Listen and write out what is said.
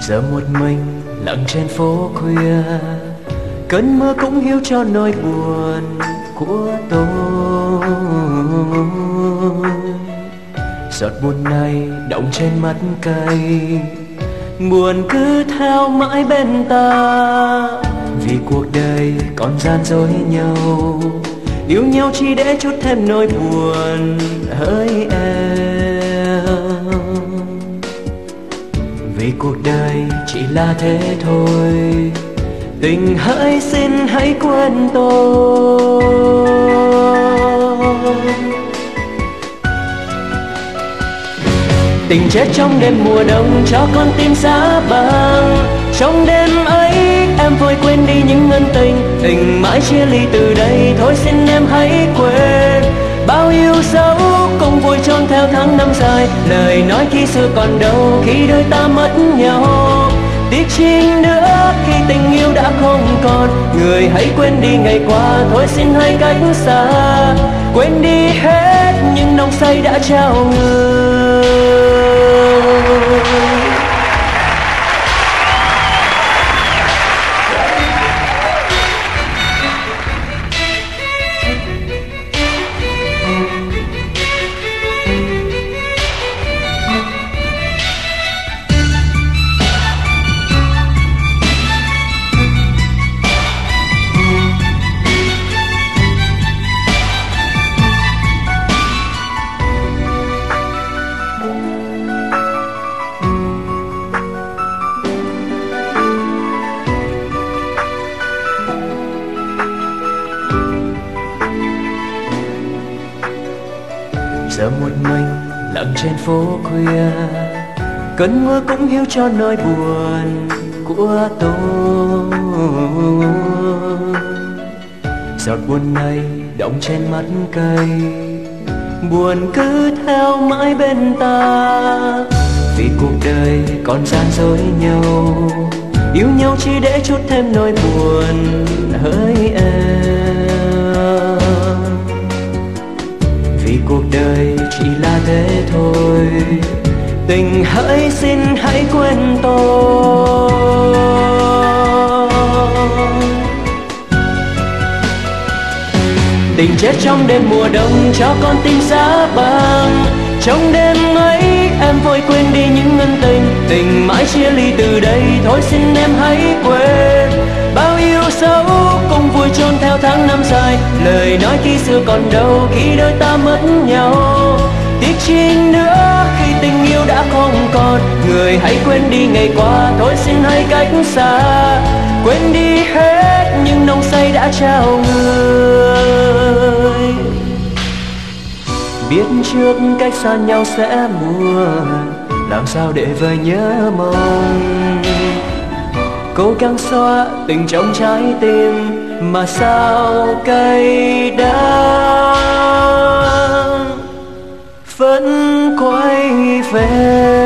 Giờ một mình lặng trên phố khuya, cơn mưa cũng hiu cho nỗi buồn của tôi. Giọt buồn này đọng trên mắt cay, buồn cứ theo mãi bên ta. Vì cuộc đời còn gian dối nhau, yêu nhau chỉ để chút thêm nỗi buồn hỡi em. Vì cuộc đời chỉ là thế thôi, tình hỡi xin hãy quên tôi. Tình chết trong đêm mùa đông cho con tim giá băng. Trong đêm ấy em vội quên đi những ân tình, tình mãi chia ly từ đây. Thôi xin em hãy quên bao yêu dấu cùng vui chôn theo tháng năm dài. Lời nói khi xưa còn đâu khi đôi ta mất nhau. Tiếc chi nữa khi tình yêu đã không còn. Người hãy quên đi ngày qua, thôi xin hãy cách xa. Quên đi hết những nồng say đã trao người. Giờ một mình lặng trên phố khuya, cơn mưa cũng hiu cho nỗi buồn của tôi. Giọt buồn này đọng trên mắt cay, buồn cứ theo mãi bên ta. Vì cuộc đời còn gian dối nhau, yêu nhau chỉ để chút thêm nỗi buồn hỡi em. Vì cuộc đời chỉ là thế thôi, tình hỡi xin hãy quên tôi. Tình chết trong đêm mùa đông cho con tim giá băng. Trong đêm ấy em vội quên đi những ân tình, tình mãi chia ly từ đây. Thôi xin em hãy quên bao yêu dấu cùng vui chôn theo tháng năm dài. Lời nói khi xưa còn đâu khi đôi ta mất nhau. Tiếc chi nữa khi tình yêu đã không còn. Người hãy quên đi ngày qua, thôi xin hãy cách xa. Quên đi hết những nồng say đã trao người. Biết trước cách xa nhau sẽ buồn, làm sao để vơi nhớ mong. Cố gắng xóa tình trong trái tim, mà sao cay đắng vẫn quay về.